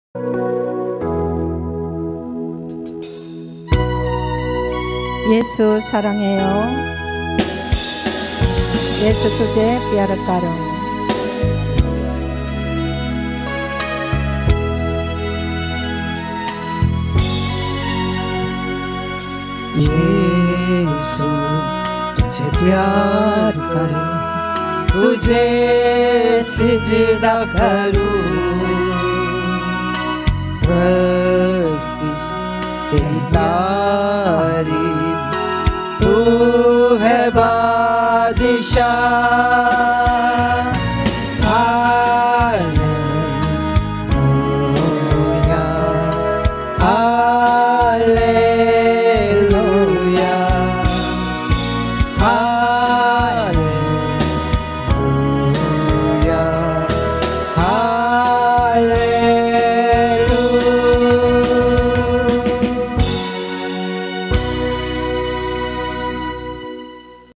예수 사랑해요. 예수 तुझे प्यार करो। यीशु तुझे प्यार करूं, तुझे सिजदा करूं, प्रस्तिश तेरी तारीफ, तू है बादशाह।